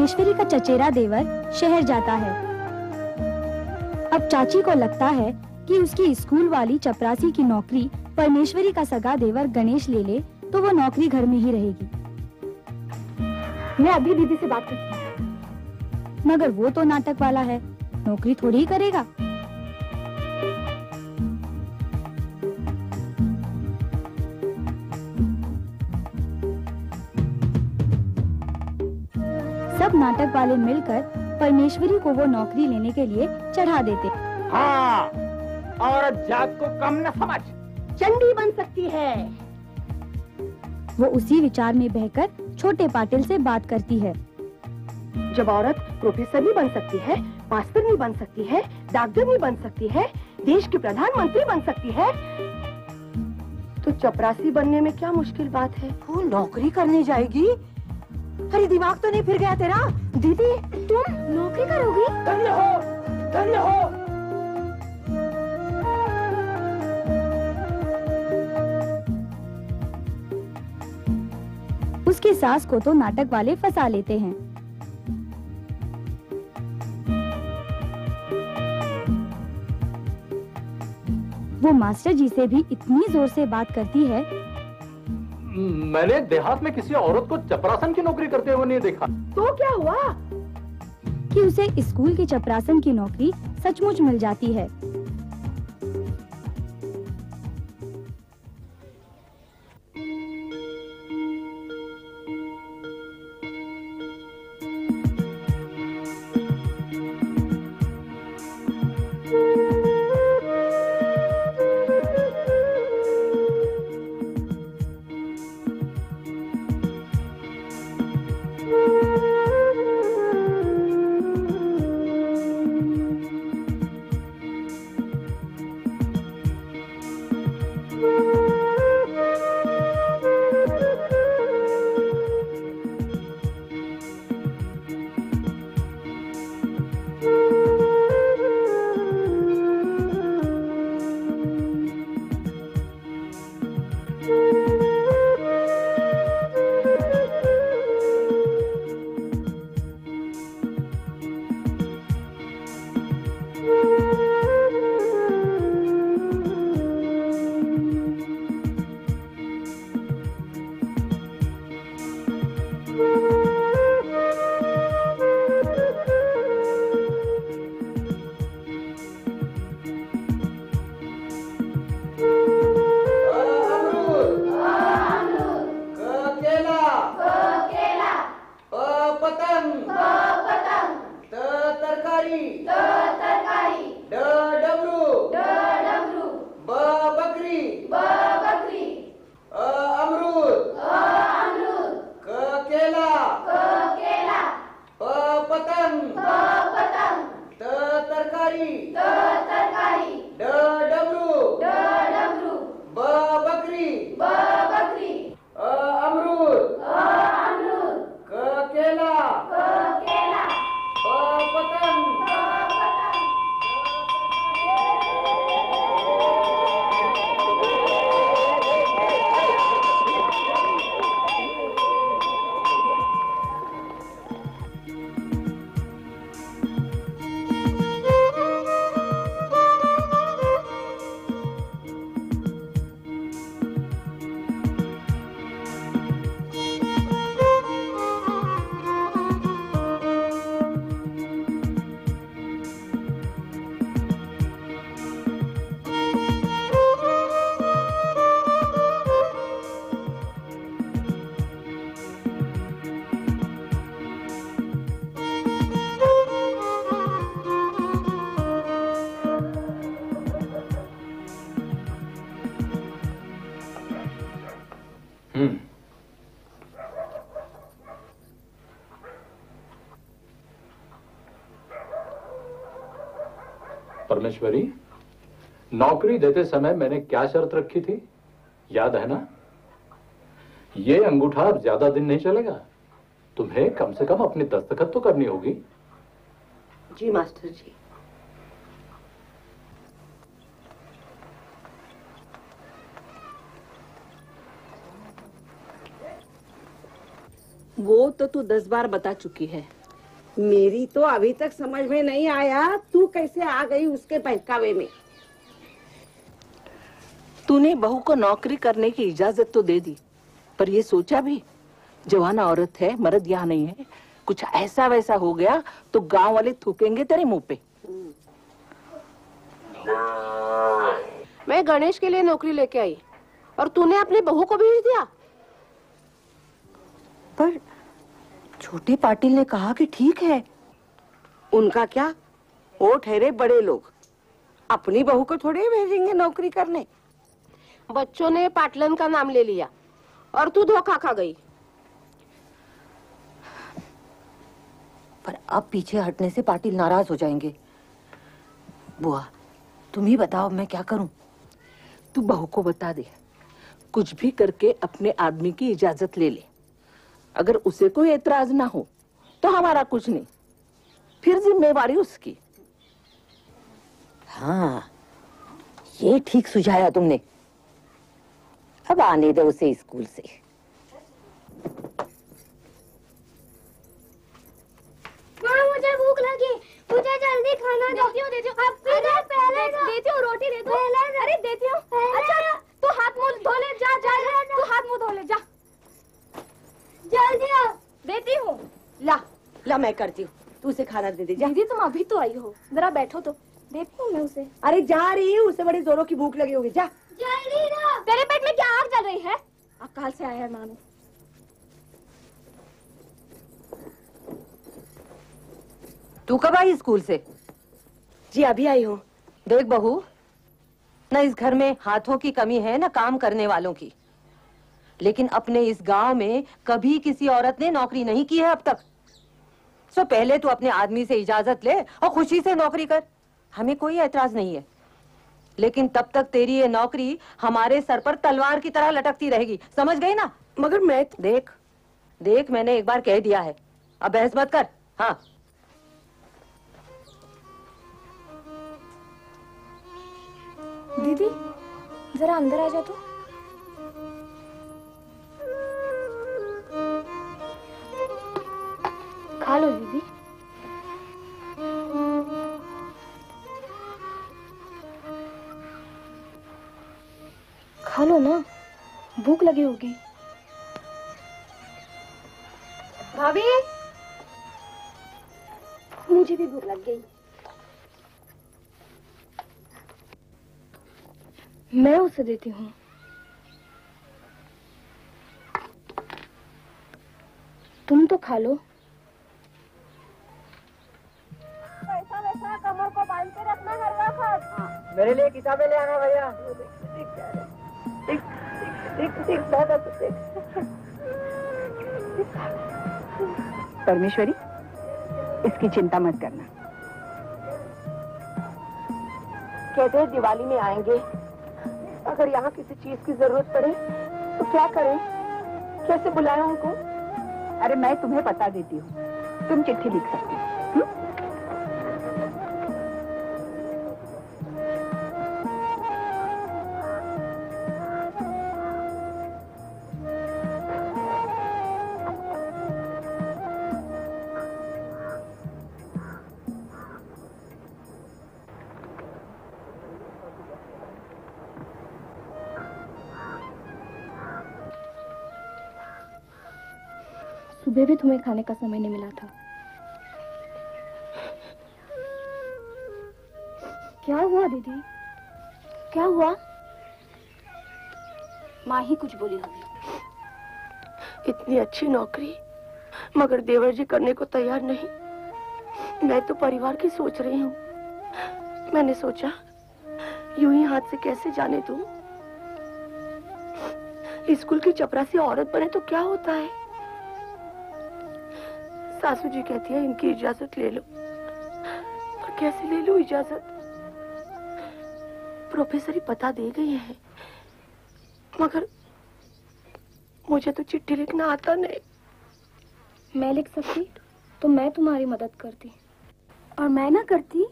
परमेश्वरी का चचेरा देवर शहर जाता है। अब चाची को लगता है कि उसकी स्कूल वाली चपरासी की नौकरी परमेश्वरी का सगा देवर गणेश ले ले तो वो नौकरी घर में ही रहेगी। मैं अभी दीदी से बात करती हूँ। मगर वो तो नाटक वाला है, नौकरी थोड़ी ही करेगा। सब नाटक वाले मिलकर परमेश्वरी को वो नौकरी लेने के लिए चढ़ा देते। हाँ, औरत जात को कम न समझ, चंडी बन सकती है। वो उसी विचार में बहकर छोटे पाटिल से बात करती है। जब औरत प्रोफेसर नहीं बन सकती है, मास्टर नहीं बन सकती है, डॉक्टर नहीं बन सकती है, देश की प्रधानमंत्री बन सकती है, तो चपरासी बनने में क्या मुश्किल बात है? वो नौकरी करने जाएगी? अरे दिमाग तो नहीं फिर गया तेरा? दीदी तुम नौकरी करोगी? धन्य हो, धन्य हो। उसकी सास को तो नाटक वाले फंसा लेते हैं। वो मास्टर जी से भी इतनी जोर से बात करती है। मैंने देहात में किसी औरत को चपरासन की नौकरी करते हुए नहीं देखा। तो क्या हुआ कि उसे स्कूल की चपरासन की नौकरी सचमुच मिल जाती है। परमेश्वरी, नौकरी देते समय मैंने क्या शर्त रखी थी, याद है ना? ये अंगूठा अब ज्यादा दिन नहीं चलेगा। तुम्हें कम से कम अपनी दस्तखत तो करनी होगी। जी मास्टर जी। वो तो तू 10 बार बता चुकी है मेरी तो अभी तक समझ में नहीं आया तू कैसे आ गई उसके बहकावे में। तूने बहू को नौकरी करने की इजाजत तो दे दी, पर ये सोचा भी जवान औरत है, मर्द यहाँ नहीं है, कुछ ऐसा वैसा हो गया तो गांव वाले थूकेंगे तेरे मुंह पे। मैं गणेश के लिए नौकरी लेके आई और तूने अपनी बहू को भेज दिया। पर छोटे पाटिल ने कहा कि ठीक है। उनका क्या, वो ठहरे बड़े लोग, अपनी बहू को थोड़े भेजेंगे नौकरी करने। बच्चों ने पाटलन का नाम ले लिया और तू धोखा खा गई। पर अब पीछे हटने से पाटिल नाराज हो जाएंगे। बुआ तुम ही बताओ मैं क्या करूं? तू बहू को बता दे, कुछ भी करके अपने आदमी की इजाजत ले ले। अगर उसे कोई एतराज ना हो तो हमारा कुछ नहीं, फिर जिम्मेवारी उसकी। हाँ ये ठीक सुझाया तुमने। अब आने दो उसे स्कूल से। माँ मुझे भूख लगी, मुझे जल्दी खाना दो। देती हूँ। अब पहले देती हूँ, रोटी दे दो। अरे देती हूँ। अच्छा तू हाथ मुंह धो ले, जा जा तू हाथ मुंह धो ले जा। जल्दी आओ। देती हूँ। ला मैं करती हूँ, तू उसे खाना दे दे। दीदी तुम अभी तो आई हो, जरा बैठो तो देती हूँ मैं उसे। अरे जा रही हूँ, उसे बड़ी जोरों की भूख लगी होगी, जा। जल्दी ना। तेरे पेट में क्या आग जल रही है? अकाल से आया है मानो। तू कब आई स्कूल से? जी अभी आई हूँ। देख बहू, न इस घर में हाथों की कमी है न काम करने वालों की, लेकिन अपने इस गांव में कभी किसी औरत ने नौकरी नहीं की है अब तक। सो पहले तू अपने आदमी से इजाजत ले और खुशी से नौकरी कर, हमें कोई एतराज नहीं है। लेकिन तब तक तेरी ये नौकरी हमारे सर पर तलवार की तरह लटकती रहेगी, समझ गई ना? मगर मैं देख देख मैंने एक बार कह दिया है, अब बहस मत कर। हाँ दीदी जरा अंदर आ जा तो। खा लो दीदी। खा लो ना, भूख लगी होगी। भाभी मुझे भी भूख लग गई। मैं उसे देती हूँ। तुम तो खा लो। वैसा वैसा कमर को बांध के रखना हलवा खा। मेरे लिए किताबें ले आना भैया। परमेश्वरी इसकी चिंता मत करना। कहते हैं दिवाली में आएंगे, अगर यहाँ किसी चीज की जरूरत पड़े तो क्या करें, कैसे बुलाएं उनको? अरे मैं तुम्हें बता देती हूँ, तुम चिट्ठी लिख सकती हो। सुबह भी तुम्हें खाने का समय नहीं मिला था। क्या हुआ दीदी, क्या हुआ? माँ ही कुछ बोली होगी। इतनी अच्छी नौकरी मगर देवर जी करने को तैयार नहीं। मैं तो परिवार की सोच रही हूँ। मैंने सोचा यूं ही हाथ से कैसे जाने दूं। स्कूल की चपरासी औरत बने तो क्या होता है। सासू जी कहती है इनकी इजाजत ले लो, पर कैसे ले लूं इजाजत? प्रोफेसर ही पता दे गई है, मगर मुझे तो चिट्ठी लिखना आता नहीं। मैं लिख सकती तो मैं तुम्हारी मदद करती, और मैं ना करती।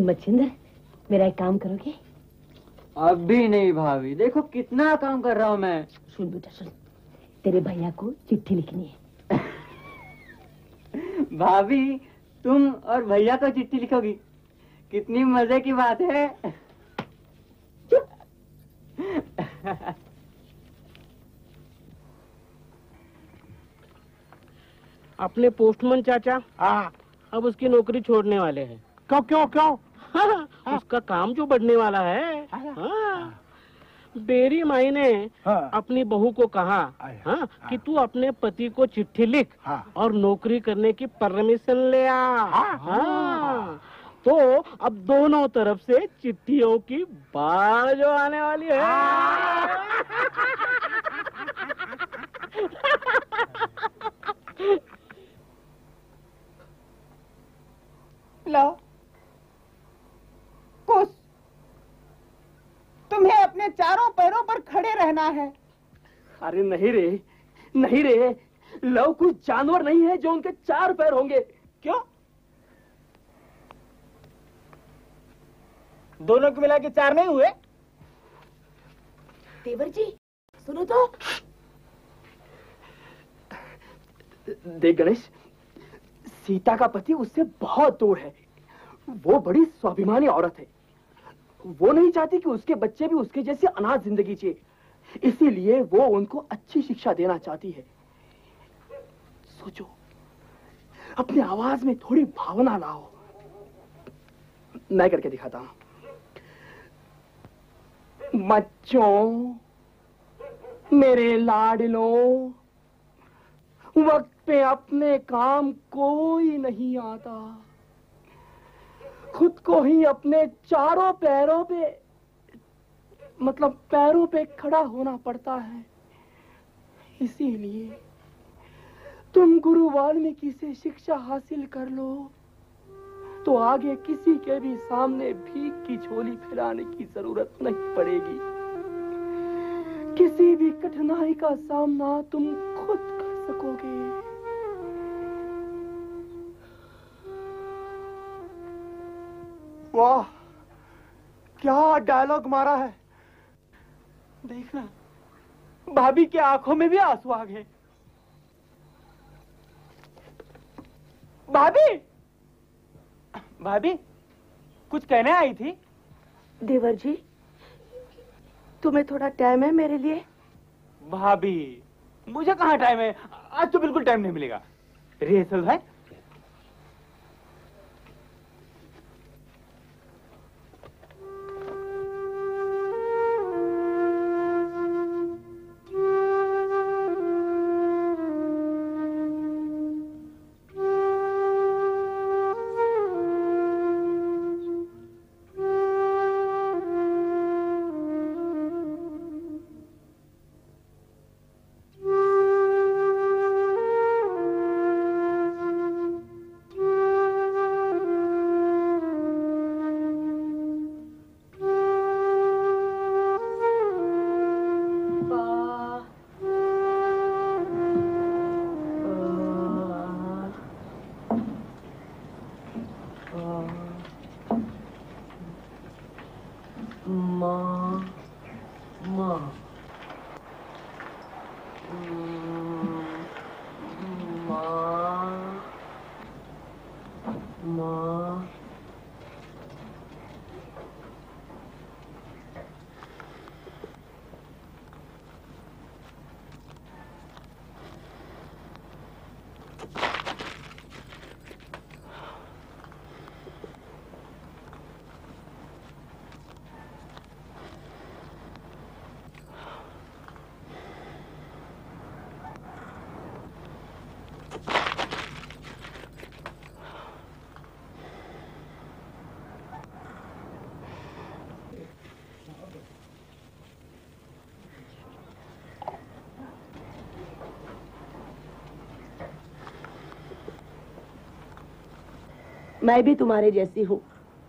मच्छिंदर, मेरा एक काम करोगे? अभी नहीं भाभी, देखो कितना काम कर रहा हूँ मैं। सुन बेटा सुन, तेरे भैया को चिट्ठी लिखनी है। भाभी, तुम और भैया को चिट्ठी लिखोगी? कितनी मजे की बात है। अपने पोस्टमैन चाचा हाँ। अब उसकी नौकरी छोड़ने वाले हैं। क्यों क्यों क्यों? उसका काम जो बढ़ने वाला है। हाँ। बेरी माई ने अपनी बहू को कहा कि तू अपने पति को चिट्ठी लिख और नौकरी करने की परमिशन ले आ। हाँ। तो अब दोनों तरफ से चिट्ठियों की बाढ़ जो आने वाली है। लो कुछ, तुम्हें अपने चारों पैरों पर खड़े रहना है। अरे नहीं रे, नहीं रे, लव कुछ जानवर नहीं है जो उनके 4 पैर होंगे। क्यों? दोनों को मिला के 4 नहीं हुए? देवर जी सुनो तो। देख गणेश, सीता का पति उससे बहुत दूर है। वो बड़ी स्वाभिमानी औरत है। वो नहीं चाहती कि उसके बच्चे भी उसके जैसी अनाथ जिंदगी जिए, इसीलिए वो उनको अच्छी शिक्षा देना चाहती है। सोचो, अपनी आवाज में थोड़ी भावना लाओ। मैं करके दिखाता हूं। बच्चों, मेरे लाडलों, वक्त पे अपने काम कोई नहीं आता। खुद को ही अपने चारों पैरों पे, मतलब पैरों पे खड़ा होना पड़ता है। इसीलिए तुम गुरु वाल्मीकि से शिक्षा हासिल कर लो तो आगे किसी के भी सामने भीख की झोली फैलाने की जरूरत नहीं पड़ेगी। किसी भी कठिनाई का सामना तुम खुद कर सकोगे। वाह, क्या डायलॉग मारा है। देखना, भाभी की आंखों में भी आंसू आ गए। भाभी, भाभी कुछ कहने आई थी? देवर जी, तुम्हें थोड़ा टाइम है मेरे लिए? भाभी, मुझे कहाँ टाइम है, आज तो बिल्कुल टाइम नहीं मिलेगा। रिहर्सल है। मैं भी तुम्हारे जैसी हूँ।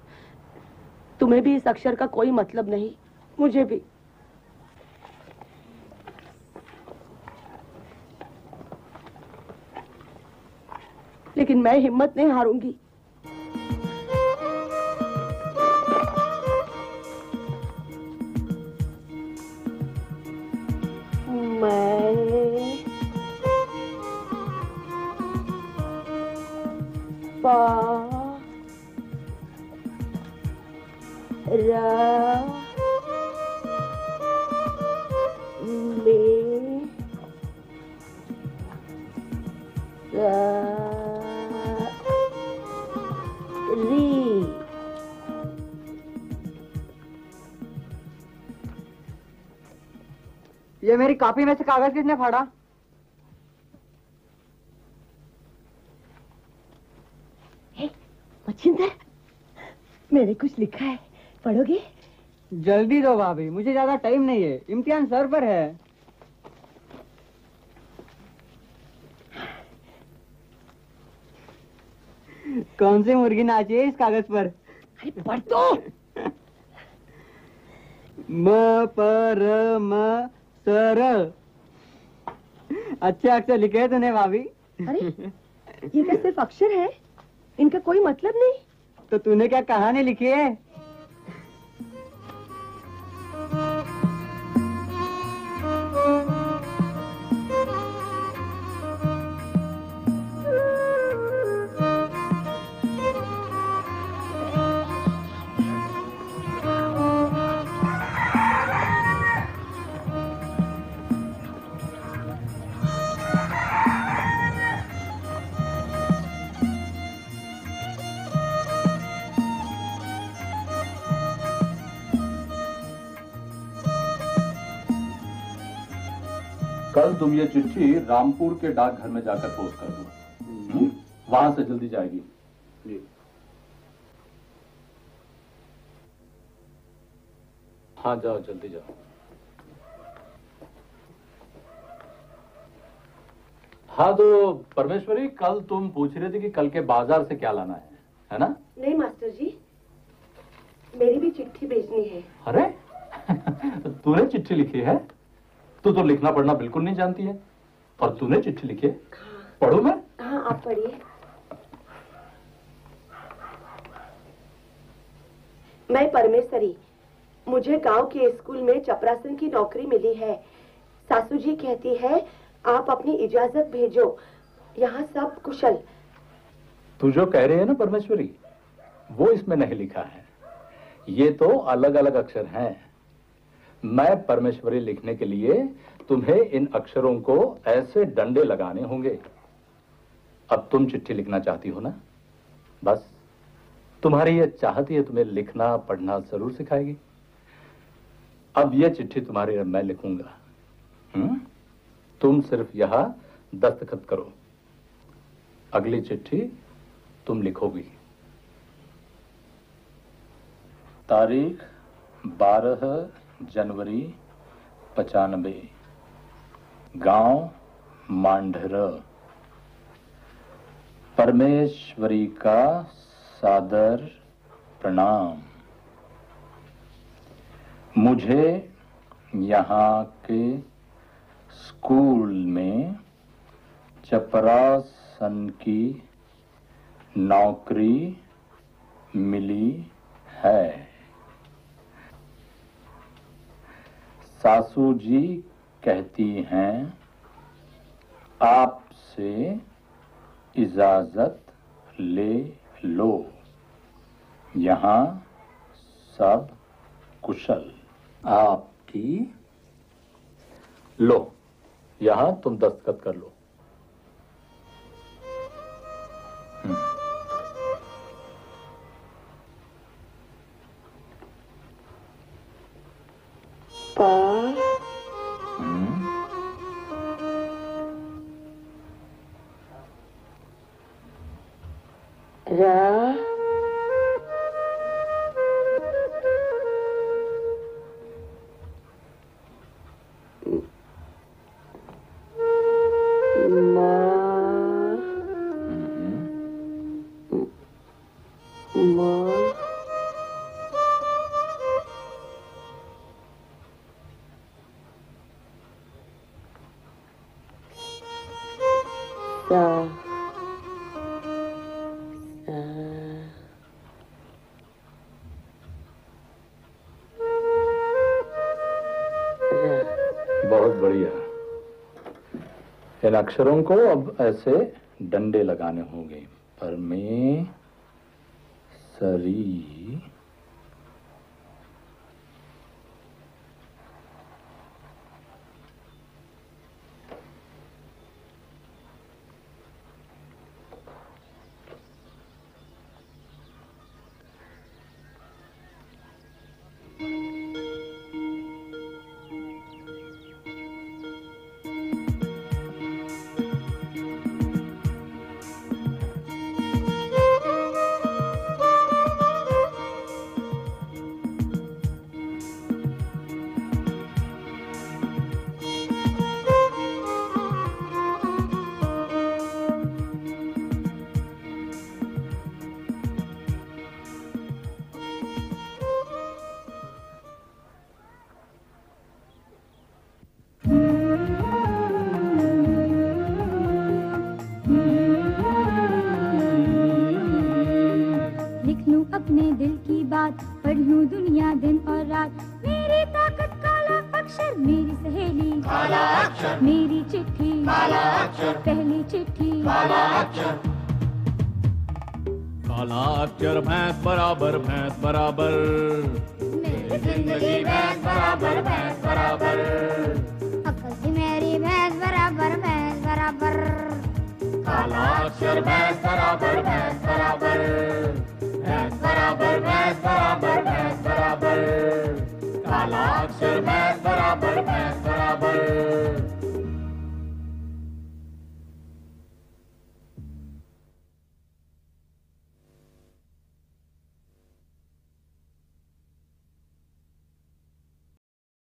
तुम्हें भी इस अक्षर का कोई मतलब नहीं, मुझे भी। लेकिन मैं हिम्मत नहीं हारूंगी। मैं पा रा में री। ये मेरी कॉपी में से कागज किसने फाड़ा? मच्छिंदर, मैंने कुछ लिखा है, पढ़ोगे? जल्दी दो भाभी, मुझे ज्यादा टाइम नहीं है, इम्तिहान सर पर है। कौन सी मुर्गी नाची है इस कागज पर? अरे पढ़ तो। म पर म सर। अच्छे अक्षर लिखे है तूने भाभी। अरे ये क्या सिर्फ अक्षर है, इनका कोई मतलब नहीं। तो तूने क्या कहानी लिखी है? कल तुम ये चिट्ठी रामपुर के डाकघर में जाकर पोस्ट कर दो। वहां से जल्दी जाएगी। जी। हाँ जाओ, जल्दी जाओ। हाँ तो परमेश्वरी, कल तुम पूछ रहे थे कि कल के बाजार से क्या लाना है ना? नहीं मास्टर जी, मेरी भी चिट्ठी भेजनी है। अरे तूने चिट्ठी लिखी है? तू तो लिखना पढ़ना बिल्कुल नहीं जानती है, और तूने चिट्ठी लिखी है? हाँ। पढ़ूं मैं? हाँ आप पढ़िए। मैं परमेश्वरी, मुझे गांव के स्कूल में चपरासन की नौकरी मिली है। सासू जी कहती है आप अपनी इजाजत भेजो, यहाँ सब कुशल। तू जो कह रही है ना परमेश्वरी, वो इसमें नहीं लिखा है। ये तो अलग अलग अक्षर हैं। मैं परमेश्वरी लिखने के लिए तुम्हें इन अक्षरों को ऐसे डंडे लगाने होंगे। अब तुम चिट्ठी लिखना चाहती हो ना? बस तुम्हारी ये चाहत है, तुम्हें लिखना पढ़ना जरूर सिखाएगी। अब ये चिट्ठी तुम्हारी मैं लिखूंगा। तुम सिर्फ यहां दस्तखत करो, अगली चिट्ठी तुम लिखोगी। तारीख 12 जनवरी 95, गांव मांढर। परमेश्वरी का सादर प्रणाम। मुझे यहाँ के स्कूल में चपरासन की नौकरी मिली है। सासू जी कहती हैं आपसे इजाजत ले लो, यहाँ सब कुशल। आपकी लो, यहां तुम दस्तखत कर लो। बहुत बढ़िया। इन अक्षरों को अब ऐसे डंडे लगाने होंगे। परमेश्वरी। अपने दिल की बात, पढ़ लूं दुनिया दिन और रात। मेरी ताकत काला अक्षर, मेरी सहेली काला अक्षर, मेरी चिट्ठी काला अक्षर, पहली चिट्ठी काला अक्षर। काला अक्षर भैंस बराबर भैंस बराबर, मेरी जिंदगी भैंस बराबर भैंस बराबर, अक्ल की मेरी भैंस बराबर भैंस बराबर। काला अक्षर भैंस बराबर भैंस बराबर, भैंस बराबर भैंस बराबर भैंस बराबर, काला अक्षर भैंस बराबर भैंस बराबर।